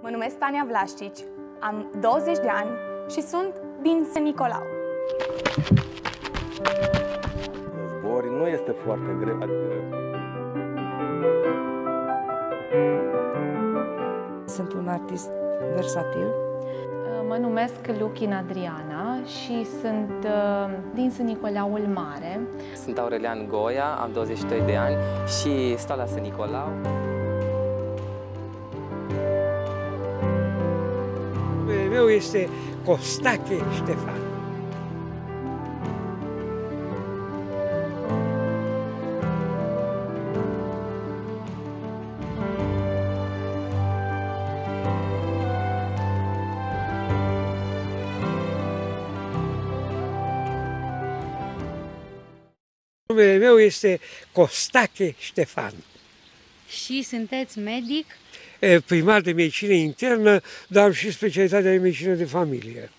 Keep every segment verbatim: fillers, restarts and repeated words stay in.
Mă numesc Tania Vlașcici, am douăzeci de ani și sunt din Sân Nicolau. Zbori nu este foarte greu, adică... Sunt un artist versatil. Mă numesc Lukin Adriana și sunt din Sân Nicolaul Mare. Sunt Aurelian Goia, am douăzeci și doi de ani și stau la Sân Nicolau. Numele meu este Costache Ștefan. Numele meu este Costache Ștefan. Și sunteți medic? Primar de medicină internă, dar am și specialitatea de medicină de familie.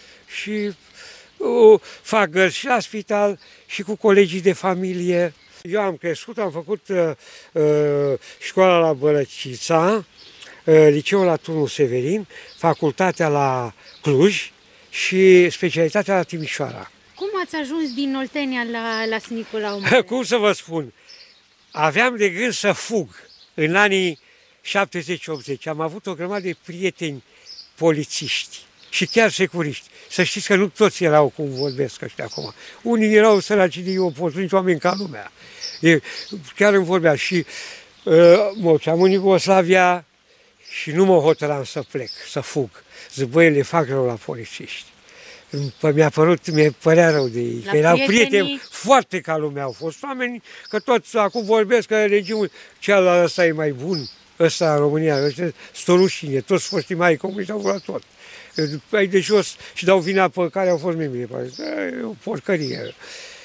Și uh, fac gărzi și la spital și cu colegii de familie. Eu am crescut, am făcut uh, uh, școala la Bălăcița, uh, liceul la Turnul Severin, facultatea la Cluj și specialitatea la Timișoara. Cum ați ajuns din Oltenia la, la Sân Nicolau Mare? Cum să vă spun? Aveam de gând să fug în anii șaptezeci optzeci. Am avut o grămadă de prieteni polițiști și chiar securiști. Să știți că nu toți erau cum vorbesc ăștia acum. Unii erau săraci de oportuniți, oameni ca lumea. E, chiar îmi vorbea și uh, mă duceam în Iugoslavia și nu mă hotăram să plec, să fug. Zic, băi, le fac rău la polițiști. Mi-a părut, mi-a părea rău de ei, că erau prieteni foarte ca lumea, au fost oameni, că toți acum vorbesc că regimul celălalt ăsta e mai bun, ăsta în România, ăștia sunt rușine, toți foștii mai comuniști au vrut tot. Ai de jos și dau vina pe care au fost membrii, e o porcărie.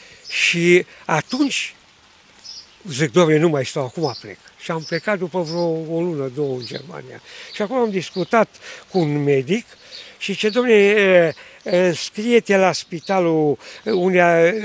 Și atunci zic, doamne, nu mai stau, acum plec. Și am plecat după vreo o lună, două în Germania. Și acum am discutat cu un medic și ce, domne, scrie-te la spitalul unde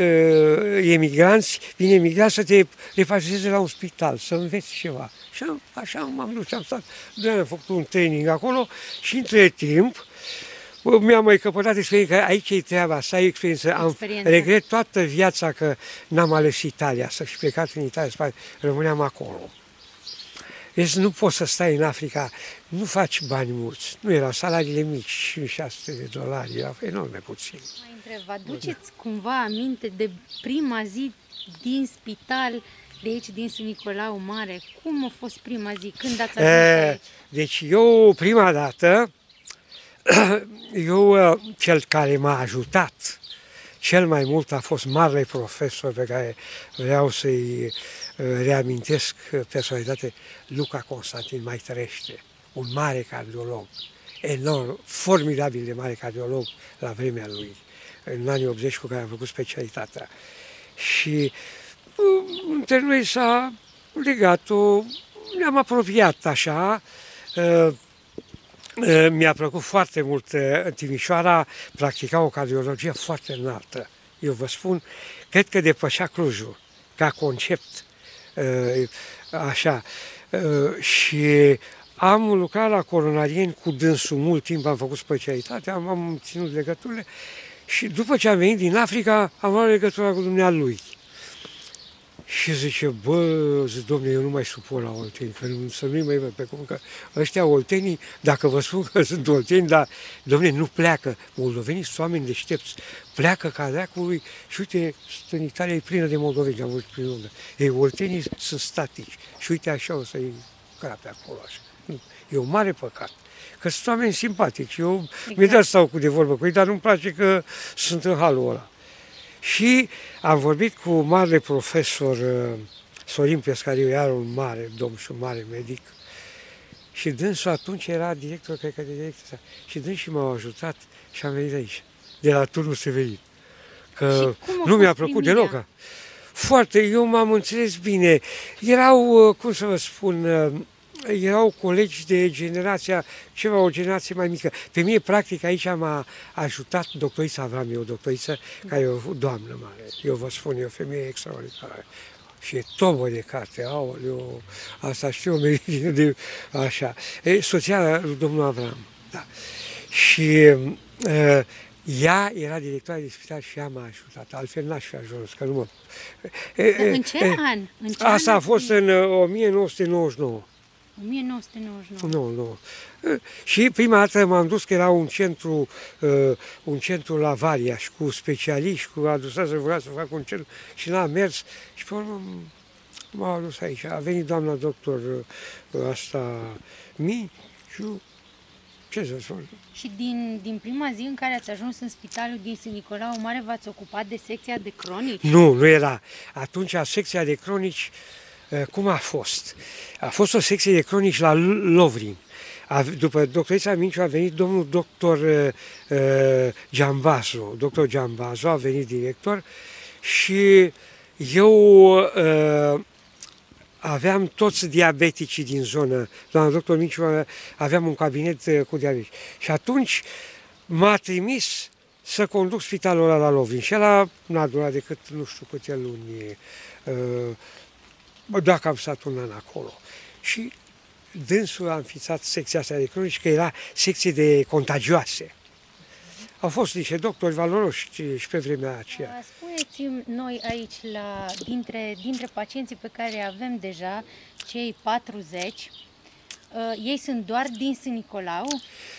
emigranți, vin emigranți să te repatrieze la un spital, să înveți ceva. Și așa m-am dus și am stat, am făcut un training acolo și între timp mi-am mai căpătat experiență, că aici e treaba, să ai experiență. Am regret toată viața că n-am ales Italia, să fi plecat în Italia, rămâneam acolo. Deci nu poți să stai în Africa, nu faci bani mulți. Nu erau salariile mici, șase sute de dolari, era enorm de puțin. Mai întreb, vă aduceți cumva aminte de prima zi din spital, de aici, din Sân Nicolau Mare? Cum a fost prima zi? Când ați ajuns aici? Deci eu, prima dată, eu, cel care m-a ajutat cel mai mult a fost marele profesor pe care vreau să-i reamintesc personalitate, Luca Constantin mai trăiește, un mare cardiolog, enorm, formidabil de mare cardiolog la vremea lui, în anii optzeci cu care am făcut specialitatea. Și între noi s-a legat-o, ne-am apropiat așa, mi-a plăcut foarte mult în Timișoara, practica o cardiologie foarte înaltă. Eu vă spun, cred că depășea Clujul, ca concept, așa. Și am lucrat la Coronarieni cu dânsul mult timp, am făcut specialitate, am, am ținut legăturile și după ce am venit din Africa, am luat legătura cu dumnealui. Și zice, bă, zic, domne, eu nu mai suport la olteni, că nu, să nu-i mai văd pe cum, că ăștia oltenii, dacă vă spun că sunt olteni, dar, domne, nu pleacă. Moldovenii sunt oameni deștepți, pleacă ca dracului și uite, în Italia e plină de moldoveni, am văzut prin undă. Ei, oltenii sunt statici și uite așa o să-i crape acolo așa. E un mare păcat. Că sunt oameni simpatici, eu exact. Mi-e dat stau cu de vorbă cu ei, dar nu-mi place că sunt în halul ăla. Și am vorbit cu marele profesor Sorin Pescariu, iar un mare domn și un mare medic. Și dânsul atunci era director, cred că de director. Și dânsul m-au ajutat și am venit aici, de la Turnul Severin. Că nu mi-a plăcut deloc. Foarte, eu m-am înțeles bine. Erau, cum să vă spun, erau colegi de generația, ceva, o generație mai mică. Pe mine, practic, aici m-a ajutat doctorița Avram, o doctoriță care e o doamnă mare. Eu vă spun, e o femeie extraordinară. și e tomă de carte, aoleu, asta știu, de așa. E, soția lui domnul Avram, da. Și uh, ea era directoare de spital și ea m-a ajutat, altfel n-aș fi ajuns, că nu mă... Dar în ce e, an? În ce asta an a fost în o mie nouă sute nouăzeci și nouă. o mie nouă sute nouăzeci și nouă. Nu, nu. Și prima dată m-am dus că era un centru, uh, un centru la Variaș, cu specialiști, cu adusat să vrea să fac un centru și n-am mers și pe urmă m-au adus aici. A venit doamna doctor uh, asta Minciu, ce să spun? Și din, din prima zi în care ați ajuns în spitalul din Sfânt Nicolau Mare v-ați ocupat de secția de cronici? Nu, nu era. Atunci secția de cronici, cum a fost? A fost o secție de cronici la Lovrin. A, după doctorița Minciu a venit domnul doctor uh, Giambazo. Doctor Giambazo a venit director și eu uh, aveam toți diabeticii din zonă. Doamna doctor Minciu aveam un cabinet uh, cu diabetici. Și atunci m-a trimis să conduc spitalul ăla la Lovrin. Și ăla n-a durat decât nu știu câte luni, uh, dacă am stat un an acolo. Și dânsul a înființat secția asta de cronici, că era secție de contagioase. Au fost niște doctori valoroși și pe vremea aceea. Spuneți-mi noi aici, la, dintre, dintre pacienții pe care avem deja, cei patruzeci, uh, ei sunt doar din Sfânt Nicolau?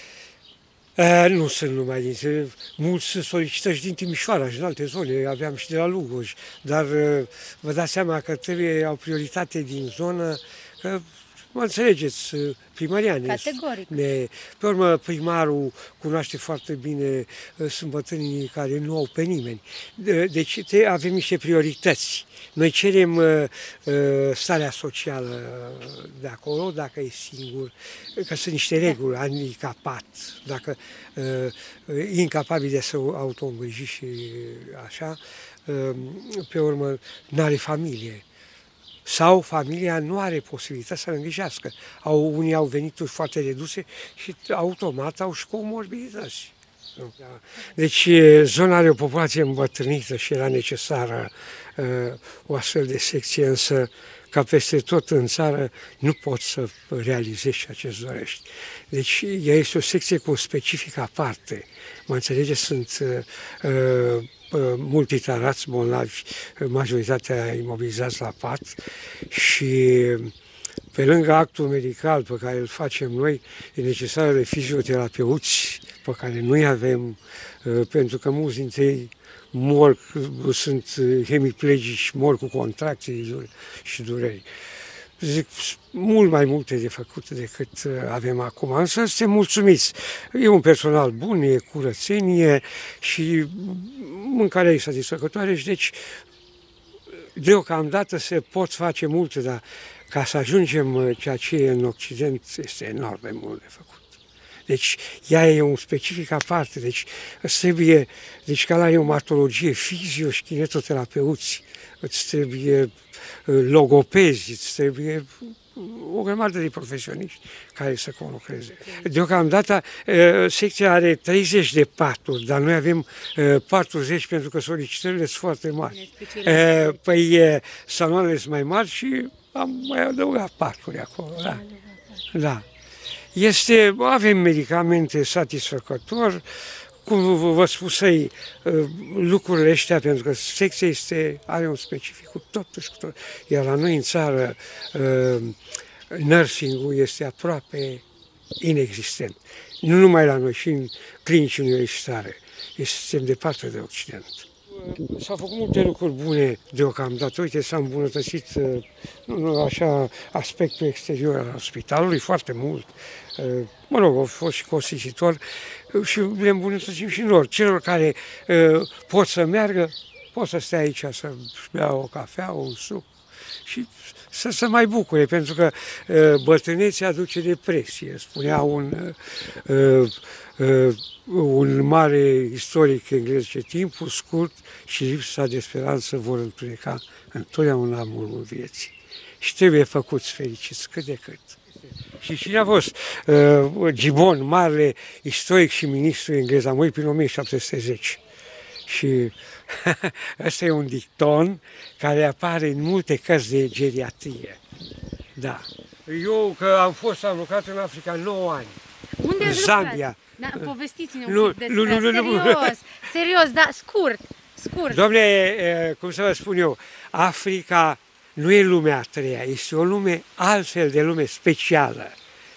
Uh, nu sunt numai din... Mulți solicită și din Timișoara și din alte zone, aveam și de la Lugoj, dar uh, vă dați seama că trebuie, au prioritate din zonă, că mă înțelegeți, primăria ne, Categoric. ne... Pe urmă, primarul cunoaște foarte bine, sunt bătrânii care nu au pe nimeni. Deci avem niște priorități. Noi cerem uh, starea socială de acolo, dacă e singur, că sunt niște reguli, handicapat, dacă uh, e incapabil de să auto-îngriji și așa, uh, pe urmă, n-are familie. Sau familia nu are posibilitatea să-l îngrijească. Au, unii au venituri foarte reduse și automat au și comorbidități. Deci zona are o populație îmbătrânită și era necesară uh, o astfel de secție, însă ca peste tot în țară nu poți să realizezi ceea ce îți dorești. Deci ea este o secție cu o specifică aparte. Mă înțelegeți, sunt uh, uh, multitarați bolnavi, majoritatea imobilizați la pat și pe lângă actul medical pe care îl facem noi, e necesară de fizioterapeuți pe care nu-i avem, pentru că mulți dintre ei mor, sunt hemiplegici, mor cu contracții și dureri. Zic, mult mai multe de făcut decât avem acum, însă suntem mulțumiți. E un personal bun, e curățenie și mâncarea e satisfăcătoare și deci deocamdată se pot face multe, dar ca să ajungem ceea ce e în Occident este enorm de mult de făcut. Deci ea e un specific aparte, deci trebuie, deci ca la reumatologie, fizio și kinetoterapeuți, îți trebuie logopezi, îți trebuie o grămadă de profesioniști care să conlucreze. Deocamdată secția are treizeci de paturi, dar noi avem patruzeci pentru că solicitările sunt foarte mari. Păi saloanele sunt mai mari și am mai adăugat paturi acolo. Da. Da. Este, avem medicamente satisfăcători, cum vă spusei, lucrurile ăștia, pentru că secția este, are un specific cu totuși cu tot. Iar la noi în țară, nursing-ul este aproape inexistent. Nu numai la noi, și în clinici universitare. Suntem departe de Occident. S-au făcut multe lucruri bune deocamdată. Uite, s-a îmbunătățit nu, așa, aspectul exterior al spitalului foarte mult. Mă rog, au fost și costisitor și le îmbunătățim și lor. Celor care uh, pot să meargă, pot să stea aici să bea o cafea, un suc și să se mai bucure, pentru că uh, bătrânețea aduce depresie, spunea un, uh, uh, un mare istoric englez, ce timpul scurt și lipsa de speranță vor întuneca întotdeauna amurul vieții. Și trebuie făcuți fericiți cât de cât. Și cine a fost? Uh, Gibbon, marele istoric și ministru englez, a murit prin o mie șapte sute zece. Și ăsta e un dicton care apare în multe cărți de geriatrie. Da. Eu că am fost, am lucrat în Africa nouă ani. Unde în ați Zambia. Da, povestiți-ne Nu, un pic despre nu, nu, nu, nu. serios, serios, da, scurt, scurt. Doamne, cum să vă spun eu, Africa nu e lumea a treia, este o lume altfel de lume specială,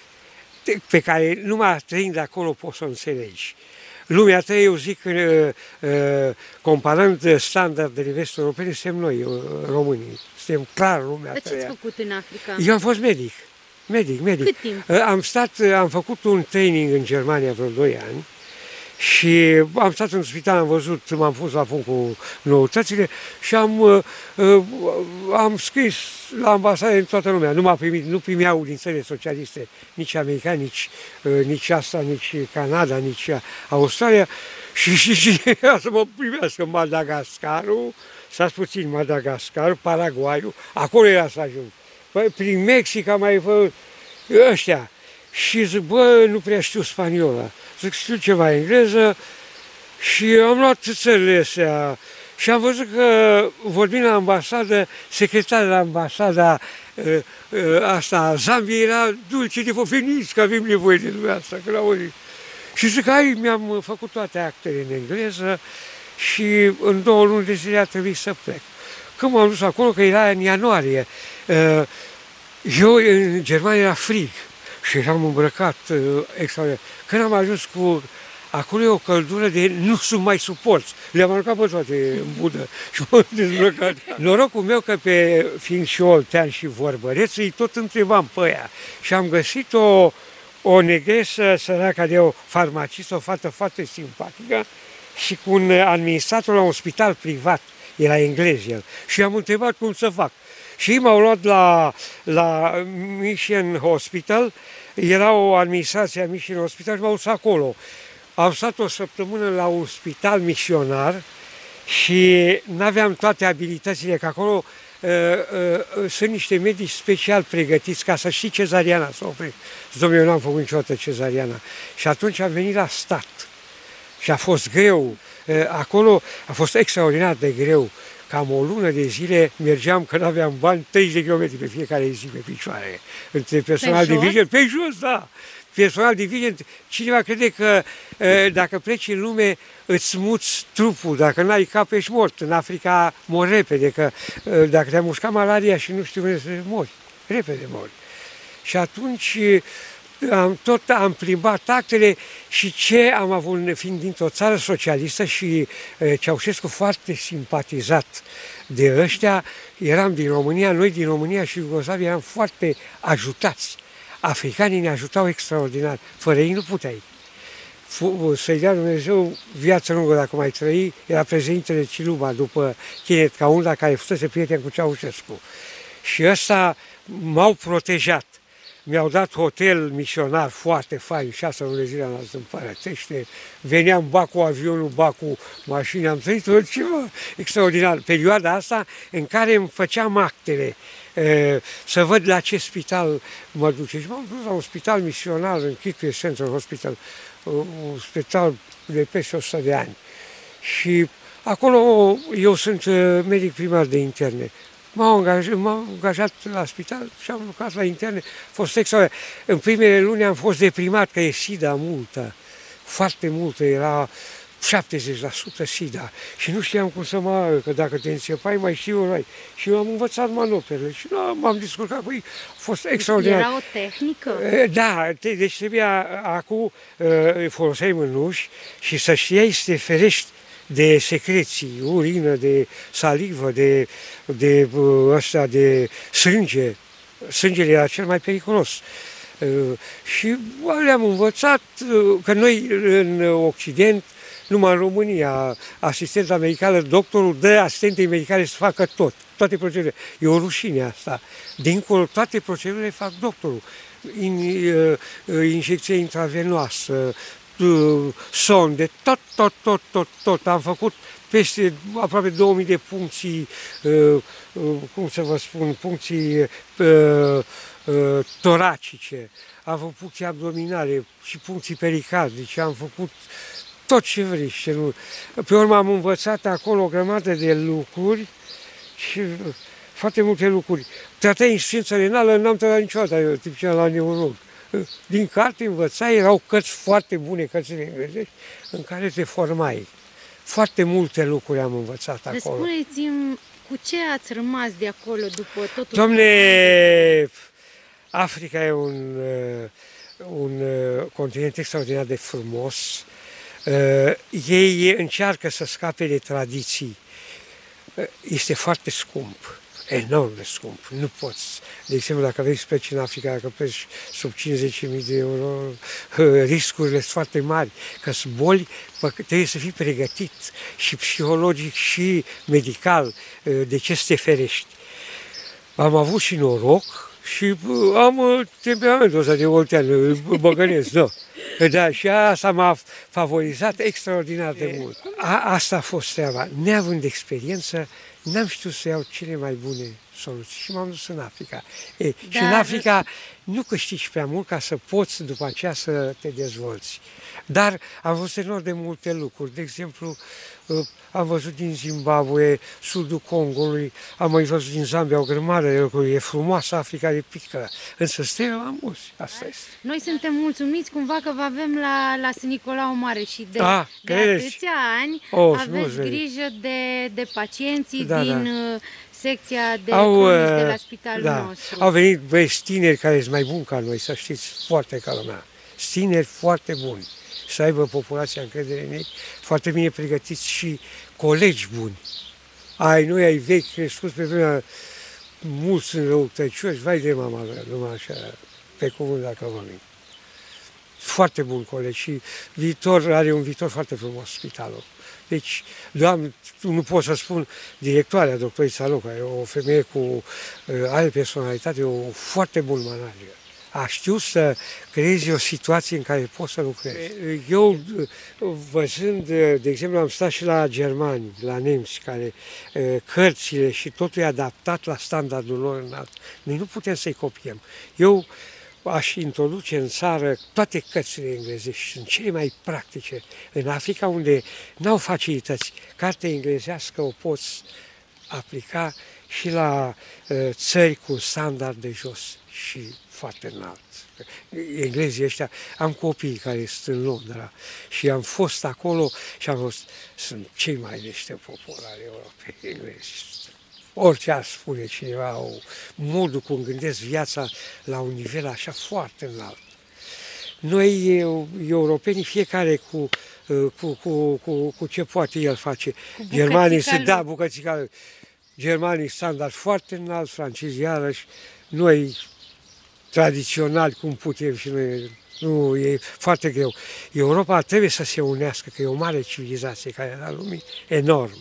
pe care numai trăind de acolo poți să o înțelegi. Lumea a treia, eu zic, comparând standardele vest-europene, suntem noi, românii, suntem clar lumea a Dar treia. ce ați făcut în Africa? Eu am fost medic, medic, medic. Cât timp? Am stat, am făcut un training în Germania vreo doi ani și am stat în spital, am văzut, m-am pus la punct cu noutățile și am, uh, uh, am scris la ambasade în toată lumea. Nu m-a primit, nu primeau din țările socialiste, nici americani, nici, uh, nici asta, nici Canada, nici Australia. Și, și, și să mă primească Madagascarul, s-a puțin Madagascar, Paraguayul, acolo era să ajung. Păi, prin Mexic am mai făcut ăștia. Și zic, bă, nu prea știu spaniolă. Zic, știu ceva engleză și am luat țările astea. Și am văzut că, vorbind la ambasadă, secretarul la ambasada ă, ă, asta, Zambia, era dulce de foc, veniți că avem nevoie de lumea asta, că l-auzi. Și zic, hai, mi-am făcut toate actele în engleză și în două luni de zile a trebuit să plec. Când m-am dus acolo, că era în ianuarie, ă, eu în Germania era frig. Și eram îmbrăcat uh, extraordinar. Când am ajuns cu... Acolo e o căldură de nu sunt mai suporți. Le-am aruncat pe toate în budă și m-am dezbrăcat. Norocul meu că pe fiind și oltean și vorbăreț, îi tot întrebam pe ea. Și am găsit o, o negresă săracă de o farmacistă, o fată foarte simpatică și cu un administrator la un spital privat. Era englez el. Și am întrebat cum să fac. Și ei m-au luat la, la Mission Hospital, era o administrație a Mission Hospital și m-au dus acolo. Am stat o săptămână la un spital misionar și n-aveam toate abilitățile, că acolo uh, uh, sunt niște medici special pregătiți ca să știi cezariana să oprești. Dom'le, eu n-am făcut niciodată cezariana. Și atunci am venit la stat și a fost greu. Uh, acolo a fost extraordinar de greu. Cam o lună de zile mergeam, că n-aveam bani, treizeci de kilometri pe fiecare zi pe picioare. Între personal division, pe jos, da. Personal division, cineva crede că dacă pleci în lume îți muți trupul, dacă n-ai cap ești mort. În Africa mor repede, că dacă te-a mușcat malaria și nu știu unde să mori, repede mori. Și atunci am, tot am plimbat actele și ce am avut, fiind dintr-o țară socialistă și e, Ceaușescu foarte simpatizat de ăștia, eram din România, noi din România și Iugoslavia eram foarte ajutați. Africanii ne ajutau extraordinar, fără ei nu puteai. Să-i dea Dumnezeu viață lungă dacă mai trăi, era președintele Ciluba după Kenneth Kaunda, care fusese prieten cu Ceaușescu. Și ăsta m-au protejat. Mi-au dat hotel misionar foarte fain, șase luni de zile am dat în Părătește, veneam ba cu avionul, ba cu mașini, am trăit tot ceva extraordinar. Perioada asta în care îmi făceam actele, să văd la ce spital mă duce. Și m-am dus la un spital misionar în Kitwe Central Hospital, un spital de peste o sută de ani. Și acolo eu sunt medic primar de interne. M-am angajat, angajat la spital și am lucrat la interne. A fost extraordinar. În primele luni am fost deprimat că e SIDA multă, foarte multă, era șaptezeci la sută SIDA. Și nu știam cum să mă, că dacă te înțepai mai știu noi. Și eu am învățat manoperele și nu, m-am descurcat cu ei. A fost extraordinar. Era o tehnică? Da, deci trebuia acum foloseai mânuși și să știai să te ferești de secreții, urină, de salivă, de, de, ăsta, de sânge. Sângele era cel mai periculos. Și le-am învățat că noi în Occident, numai în România, asistența medicală, doctorul dă asistentei medicale să facă tot, toate procedurile. E o rușine asta. Dincolo, toate procedurile fac doctorul. In, injecție intravenoasă, sonde, tot, tot, tot, tot, tot. Am făcut peste aproape două mii de puncții, uh, uh, cum să vă spun, puncții uh, uh, toracice. Am făcut puncții abdominale și puncții pericardice. Am făcut tot ce vrei. Ce nu. Pe urmă am învățat acolo o grămadă de lucruri și foarte multe lucruri. Tratai în știință renală, n-am tratat niciodată, eu tip la neurolog. Din carte învățai, erau cărți foarte bune, cărțile englezești, în care te formai. Foarte multe lucruri am învățat acolo. Spuneți-mi, cu ce ați rămas de acolo după totul? Dom'le, Africa e un, un continent extraordinar de frumos. Ei încearcă să scape de tradiții. Este foarte scump, enorm de scump. Nu poți. De exemplu, dacă vrei să pleci în Africa, dacă pleci sub cincizeci de mii de euro, riscurile sunt foarte mari, că sunt boli, trebuie să fii pregătit și psihologic și medical de ce să te ferești. Am avut și noroc și am temperamentul ăsta de oltean, băgănesc, da. Da, și asta m-a favorizat extraordinar de mult. A, asta a fost treaba. Neavând experiență, n-am știut să iau cele mai bune soluții și m-am dus în Africa. E, Dar... Și în Africa nu câștigi prea mult ca să poți după aceea să te dezvolți. Dar am văzut enorm de multe lucruri. De exemplu, am văzut din Zimbabwe, sudul Congolului, am mai văzut din Zambia o grămadă de lucruri. E frumoasă Africa, de pică, însă suntem la mulți. Asta este. Noi suntem mulțumiți cumva că vă avem la, la Sfânt Nicolau Mare și de, da, de atâția ani oh, aveți grijă de, de pacienții da, din da. secția de Au, cronici de la spitalul da, nostru. Au venit băieți tineri care sunt mai buni ca noi, să știți, foarte ca lumea. Tineri foarte buni. Să aibă populația încredere în ei, foarte bine pregătiți și colegi buni. Ai, noi ai vechi crescuți pe vremea, mulți sunt răutăcioși, vai de mama mea, numai așa, pe cuvânt dacă vorbim. Foarte buni colegi și viitor, are un viitor foarte frumos spitalul. Deci, doamne, nu pot să spun, directoarea, doctorița Luca, e o femeie cu uh, are personalitate, e o foarte bun manager. A știut să creezi o situație în care poți să lucrezi. Eu, văzând, de exemplu, am stat și la germani, la nemți, care cărțile și totul e adaptat la standardul lor înalt. Noi nu putem să-i copiem. Eu aș introduce în țară toate cărțile englezești, sunt cele mai practice. În Africa, unde n-au facilități, cartea englezească o poți aplica și la uh, țări cu standard de jos și foarte înalt. Englezii ăștia, am copii care sunt în Londra și am fost acolo și am fost, sunt cei mai deștept popor al Europei, englezii. Orice ar spune cineva, o, modul cum gândesc viața la un nivel așa foarte înalt. Noi, europenii, fiecare cu, cu, cu, cu, cu ce poate el face. Germanii sunt, da, bucățica, germanii standard foarte înalt, francezii iarăși, noi tradițional cum putem și noi, nu, e foarte greu. Europa trebuie să se unească, că e o mare civilizație care e la lumii, enorm.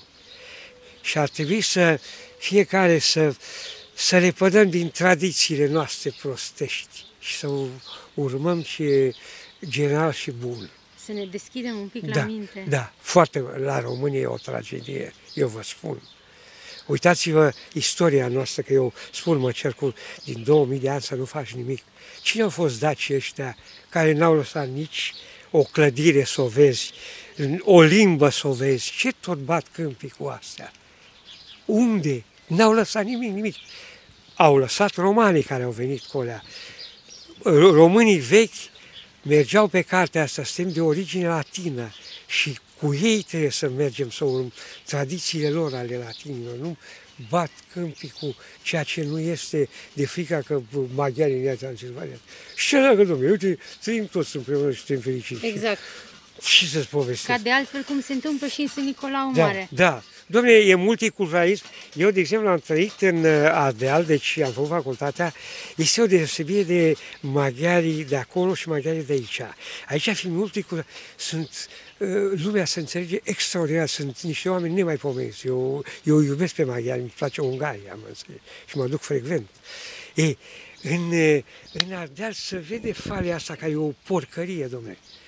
Și ar trebui să fiecare să, să repădăm din tradițiile noastre prostești și să urmăm ce e general și bun. Să ne deschidem un pic da, la minte. Da, foarte, la România e o tragedie, eu vă spun. Uitați-vă istoria noastră, că eu spun, mă cer cu din două mii de ani să nu faci nimic. Cine au fost dacii ăștia care n-au lăsat nici o clădire să o vezi, o limbă să o vezi? Ce tot bat câmpii cu astea? Unde? N-au lăsat nimic, nimic. Au lăsat romanii care au venit cu alea. Românii vechi mergeau pe cartea asta, suntem de origine latină și cu ei trebuie să mergem, să urmăm tradițiile lor ale latinilor, nu bat câmpii cu ceea ce nu este, de frica că maghiarii ne-a Transilvania. Și ce dacă, domnule, uite, trăim toți împreună și suntem fericiți. Exact. Și să-ți povestesc. Ca de altfel cum se întâmplă și în Sfânt Nicolau da, Mare. Da, domnule, e multiculturalism. Eu, de exemplu, am trăit în Ardeal, deci am făcut facultatea. Este o deosebire de maghiarii de acolo și maghiarii de aici. Aici, fiind multiculturalism, sunt... lumea se înțelege extraordinar, sunt niște oameni nemaipomeniți. Eu, eu iubesc pe maghiari, îmi place Ungaria, mă înțeleg, și mă duc frecvent. E, în, în Ardeal se vede falea asta, care e o porcărie, domnule.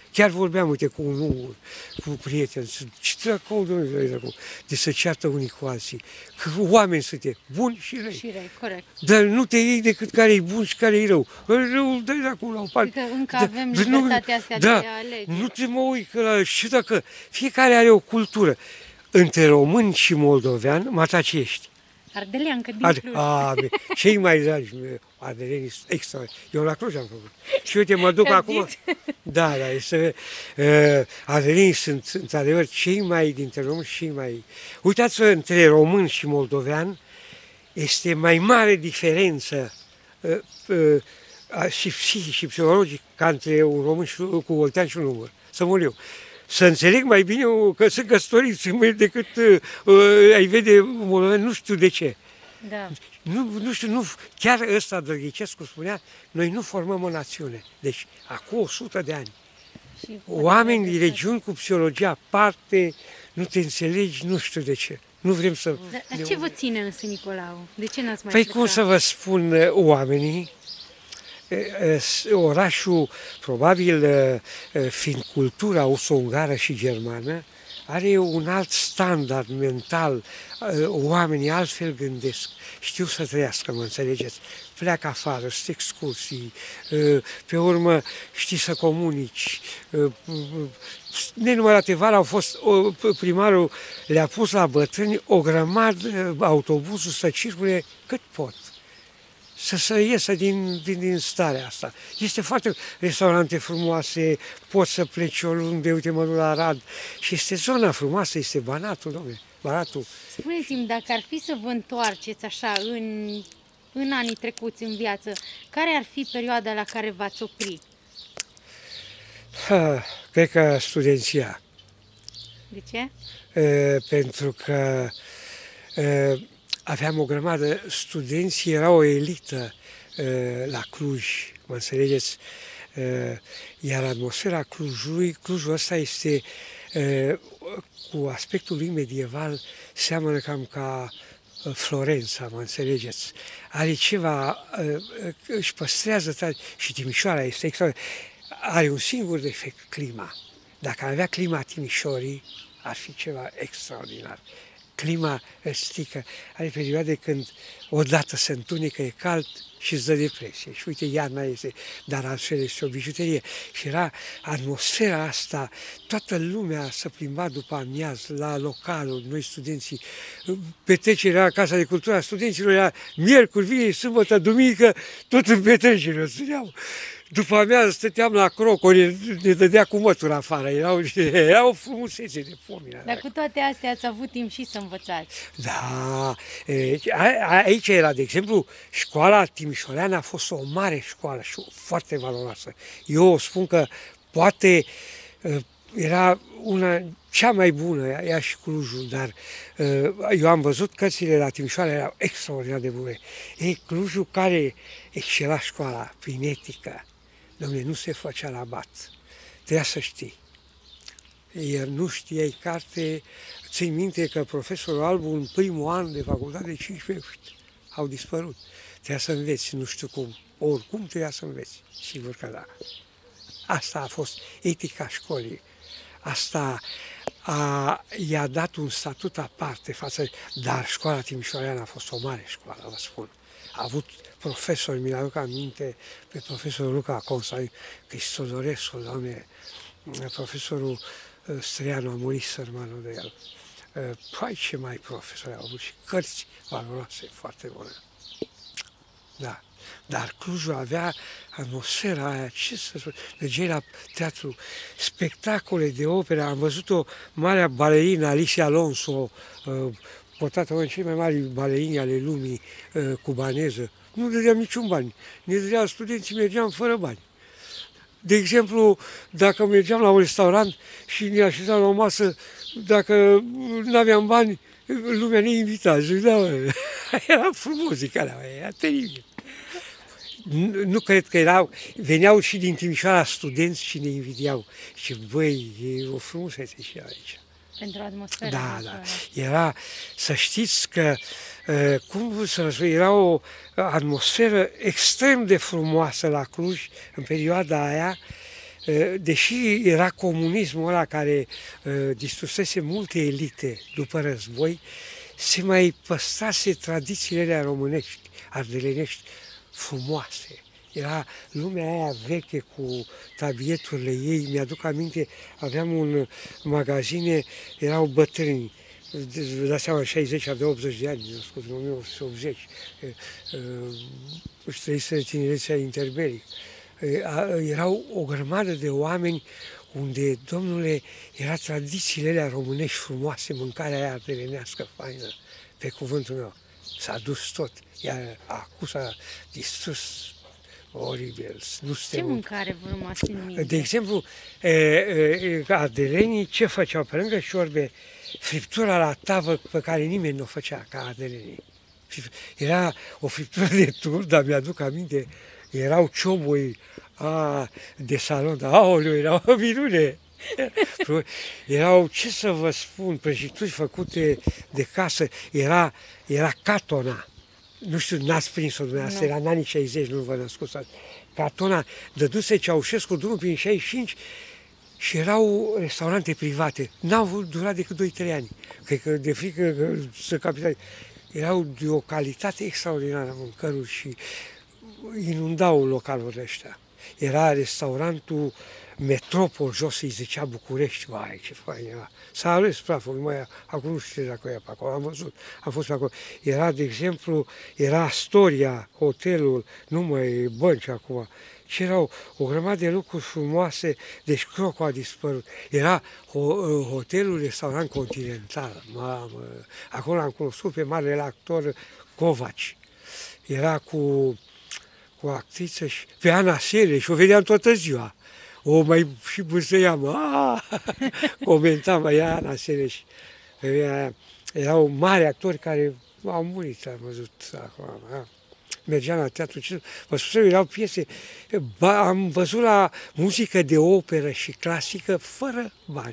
Chiar vorbeam, uite, cu un cu prieten, ce dracou, domnule, de să ceartă unii cu alții. Că oameni suntem, buni și răi. Și răi, corect. Dar nu te iei decât care e bun și care e rău. Răul dă-i acum la o parte. Adică încă Da, avem da, nu- libertatea asta da, de a alege. nu te mă uit că la... Și dacă fiecare are o cultură, între român și moldovean, mata ce ești? Ardeleancă din Ade, Cluj. a, bine, cei mai dragi mei, ardeleni, extra. Eu la Cluj am făcut. Și uite, mă duc Că acum. zici? Da, da, este, uh, ardelenii sunt, într-adevăr, cei mai dintre români și cei mai... Uitați-vă, între român și moldovean este mai mare diferență uh, uh, și psihic și psihologic ca între un român și, cu oltean și un român. Să mor eu. Să înțeleg mai bine că sunt căsătoriți decât uh, ai vede moldoveni, nu știu de ce. Da. Nu, nu știu, nu, chiar ăsta, Drăghicescu spunea, noi nu formăm o națiune. Deci, acum o sută de ani. Și Oameni din regiuni cu psihologia aparte, nu te înțelegi, nu știu de ce. Nu vrem să... Dar, dar ce vă ține în Sân Nicolau? De ce n-ați mai Păi plecat? cum să vă spun, uh, oamenii, uh, uh, orașul, probabil, uh, uh, fiind cultura austro-ungară și germană, are un alt standard mental, uh, oamenii altfel gândesc, știu să trăiască, mă înțelegeți, pleacă afară, sunt excursii, uh, pe urmă știi să comunici, uh, uh, nenumărate vara au fost, uh, primarul le-a pus la bătrâni o grămadă, autobuzul să circule cât pot. Să, să iesă din, din, din starea asta. Este foarte restaurante frumoase, poți să pleci oriunde, uite mă duc la Arad. Și este zona frumoasă, este Banatul, domnule, Banatul. Spuneți-mi, dacă ar fi să vă întoarceți așa în, în anii trecuți în viață, care ar fi perioada la care v-ați opri? Ha, cred că studenția. De ce? E, pentru că e, aveam o grămadă, studenții, era o elită e, la Cluj, mă înțelegeți? E, iar atmosfera Clujului, Clujul ăsta este, e, cu aspectul lui medieval, seamănă cam ca Florența, mă înțelegeți? Are ceva, e, își păstrează, și Timișoara este extraordinar. Are un singur defect, clima. Dacă ar avea clima Timișorii, ar fi ceva extraordinar. Clima stică, are perioade când odată se întunecă, e cald și îți dă depresie. Și uite, iarna este, dar altfel este o bijuterie. Și era atmosfera asta, toată lumea se plimba după amiaz la localul, noi studenții, petrecerea la Casa de Cultură a studenților era miercuri, vineri, sâmbătă, duminică, tot în petrecere, țineau. După amiază stăteam la crocori, ne dădea cu mătura afară, erau, era o frumusețe de pomina. Dar cu toate astea ați avut timp și să învățați. Da, e, a, aici era, de exemplu, școala timișoreană a fost o mare școală și foarte valoroasă. Eu o spun că poate era una cea mai bună, ea și Clujul, dar eu am văzut cărțile la Timișoara, erau extraordinar de bune. E, Clujul care excela școala prin etică, dom'le, nu se făcea la bat. Trebuia să știi. Iar nu știai carte, țin minte că profesorul Albu în primul an de facultate de cincisprezece au dispărut. Trebuia să înveți, nu știu cum, oricum trebuia să înveți, sigur că da. Asta a fost etica școlii. Asta a, i-a dat un statut aparte față, dar școala timișoreană a fost o mare școală, vă spun. A avut profesori, mi-l aduc aminte, pe profesorul Luca Constantin Cristodorescu, doamne, profesorul Străianu, a murit sărmanul de el. Păi ce mai profesori au avut și cărți valoroase, foarte bune. Da. Dar Clujul avea atmosfera aia, ce să spun, mergeai la teatru, spectacole de opera, am văzut-o marea balerină Alicia Alonso, portată una cei mai mari balerini ale lumii cubaneză. Nu dădeam niciun bani, ne dădeam studenții, mergeam fără bani. De exemplu, dacă mergeam la un restaurant și ne așezam la o masă, dacă nu aveam bani, lumea ne invita. Da, era frumos, era teribil. Nu, nu cred că erau, veneau și din Timișoara studenți și ne invidiau. Și băi, e o frumusețe și aici. Pentru atmosfera. Da, da. Era, să știți că, cum să vă spun, era o atmosferă extrem de frumoasă la Cluj în perioada aia, deși era comunismul ăla care distrusese multe elite după război, se mai păstrase tradițiile alea românești, ardelenești, frumoase. Era lumea aia veche cu tabieturile ei. Mi-aduc aminte, aveam un magazine, erau bătrâni, vă dați seama, șaizeci, avea optzeci de ani, născut în o mie opt sute optzeci, își trăise tinerețea interbelic. Erau o grămadă de oameni unde, domnule, era tradițiile alea românești frumoase, mâncarea aia ardelenească faină, pe cuvântul meu. S-a dus tot, iar acum s-a distrus oribil. Nu ce mâncare vă rămas în minte? De exemplu, ardelenii ce făceau? Pe lângă șorbe, friptura la tavă pe care nimeni nu o făcea ca ardelenii. Era o friptură de tur, dar mi-aduc aminte, erau cioboi a, de salon, dar aoleu, erau o minune. Erau, ce să vă spun, prăjituri făcute de casă, era, era catona. Nu știu, n-ați prins-o dumneavoastră, era în anii șaizeci, nu vă născuți. Catona, dăduse Ceaușescu drumul prin șaizeci și cinci și erau restaurante private. N-au durat decât doi trei ani. Cred că de frică că să capitale. Erau de o calitate extraordinară mâncăruri și inundau localurile ăștia. Era restaurantul Metropol, jos îi zicea București, vai, ce fain era. S-a ales praful, mai acum nu știu dacă e pe acolo, am văzut, am fost pe acolo. Era, de exemplu, era Astoria, hotelul, nu mai e bănci acum, și erau o grămadă de lucruri frumoase, deci Crocu a dispărut. Era hotelul, restaurant Continental, mamă, acolo am cunoscut pe marele actor Covaci. Era cu, cu actriță și pe Ana Sele și o vedeam toată ziua. O mai și bâsăiam, aaa, comentam, ea Ana Seleș. Erau mari actori care au murit, am văzut acum. Mergeam la teatru, vă spun, erau piese, am văzut la muzică de operă și clasică fără bani.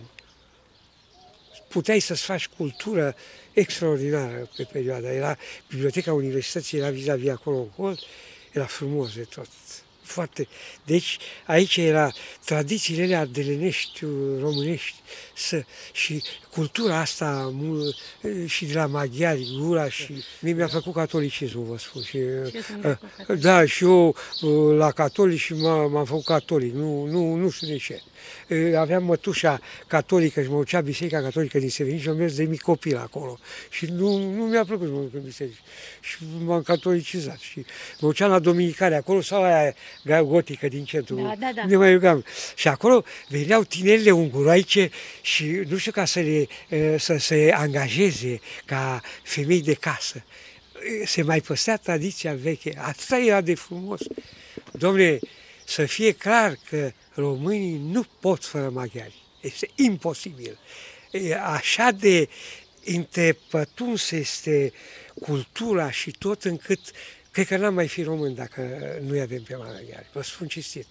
Puteai să-ți faci cultură extraordinară pe perioada. Era biblioteca universității, era vis-a-vis acolo în hol, era frumos de tot. Foarte. Deci aici era tradițiile ardelenești, românești să, și cultura asta și de la maghiari, gura și mie mi-a făcut catolicismul, vă spun. Și, da, și eu la catolic și m-am făcut catolic, nu, nu, nu știu de ce. Aveam mătușa catolică și mă ducea biserica catolică din Severin și am mers de mic copil acolo. Și nu, nu mi-a plăcut să mă duc în biserică. Și m-am catolicizat. Și mă duceam la Dominicare acolo sau aia gotică din centru. Da, da, da. Unde mai rugam. Și acolo veneau tinerile unguroaice și nu știu, ca să le, să se angajeze ca femei de casă. Se mai păstea tradiția veche. Atâta era de frumos. Dom'le, să fie clar că românii nu pot fără maghiari. Este imposibil. Așa de întrepătuns este cultura și tot încât cred că n-am mai fi român dacă nu-i avem pe maghiari. Vă spun cinstit.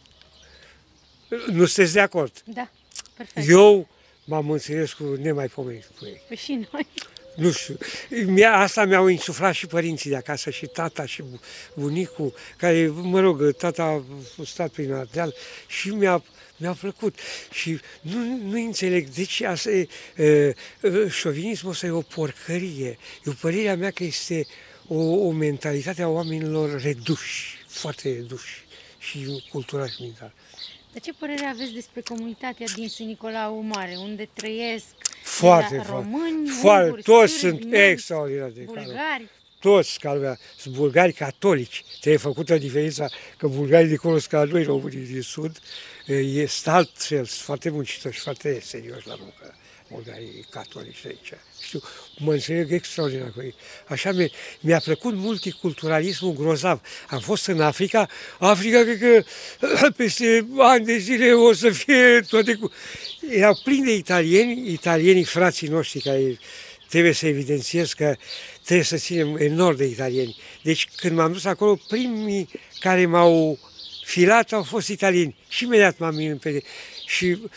Nu sunteți de acord? Da, perfect. Eu m-am înțeles cu nemaipomenit cu ei. Păi și noi. Nu știu, asta mi-au insuflat și părinții de acasă, și tata și bunicul, care, mă rog, tata a stat prin Ardeal și mi-a mi-a plăcut. Și nu, nu înțeleg de ce asta e, e, șovinismul ăsta e o porcărie. E o părerea mea că este o, o mentalitate a oamenilor reduși, foarte reduși, și cultural și militar. Dar ce părere aveți despre comunitatea din Sân Nicolau Mare, unde trăiesc foarte, români, foarte, unguri, toți sârbi, sunt neamți, extraordinar de bulgari? Toți ca lumea, sunt bulgari catolici. Trebuie făcută diferența că bulgarii de acolo sunt ca noi, românii din sud, este altfel, sunt foarte muncitori și foarte serioși la muncă, bulgarii catolici de aici. Știu, mă înțeleg extraordinar cu ei. Așa mi-a plăcut multiculturalismul grozav. Am fost în Africa, Africa cred că peste ani de zile o să fie toate cu... Erau plini de italieni, italienii frații noștri, care trebuie să evidențiez că trebuie să ținem enorm de italieni. Deci când m-am dus acolo, primii care m-au filat au fost italieni. Și imediat m-am minunat pe ei. Și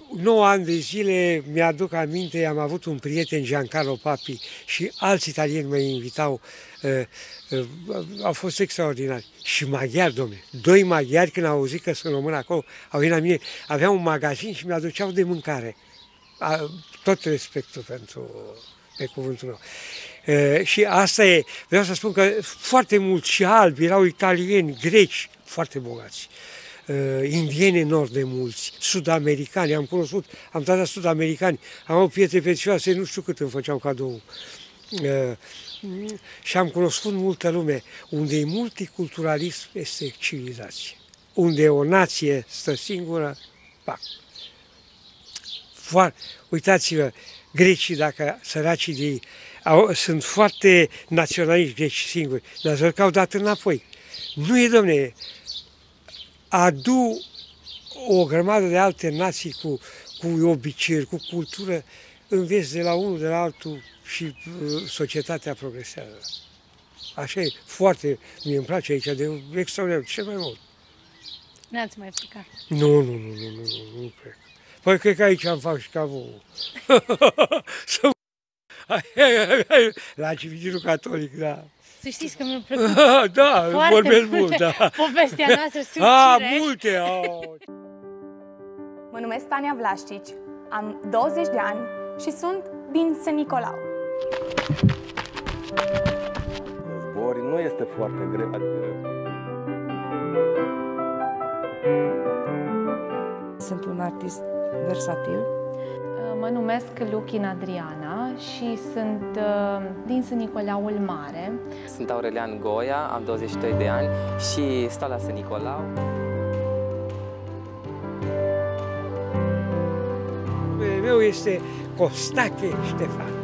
nouă ani de zile, mi-aduc aminte, am avut un prieten, Giancarlo Papi, și alți italieni mă invitau, uh, uh, au fost extraordinari. Și maghiari, domnule, doi maghiari, când au auzit că sunt român acolo, au venit la mine, aveau un magazin și mi-aduceau de mâncare. A, tot respectul pentru, pe cuvântul meu. Uh, și asta e, vreau să spun că foarte mulți și albi, erau italieni, greci, foarte bogați. Uh, indieni enorm de mulți, sud-americani, am cunoscut, am tratat sud-americani, am avut pietre prețioase, nu știu cât îmi făceau cadou. Uh, și am cunoscut multă lume. Unde e multiculturalism este civilizație. Unde o nație stă singură, pac. Foar, uitați-vă, grecii, dacă săracii de ei, au, sunt foarte naționaliști greci singuri, dar că au dat înapoi. Nu e, domne, adu o grămadă de alte nații cu, cu obiceiuri, cu cultură, înveți de la unul, de la altul și uh, societatea progresează. Așa e, foarte, mie îmi place aici, de extraordinar, cel mai mult. N-ați mai plecat. Nu, nu, nu, nu, nu, nu, nu plec. Păi cred că aici am fac și ca vouă. La cimitirul catolic, da. Să știți că mi-a plăcut Da, foarte vorbesc mult, da. povestea noastră succire. A, multe, au. Mă numesc Tania Vlașcici, am douăzeci de ani și sunt din Sân Nicolau. Zbori nu este foarte greu, adică Sunt un artist versatil. Mă numesc Luchin Adriana și sunt uh, din Sân Nicolaul Mare. Sunt Aurelian Goia, am douăzeci și doi de ani și stau la Sân Nicolau. Numele meu este Costache Ștefan.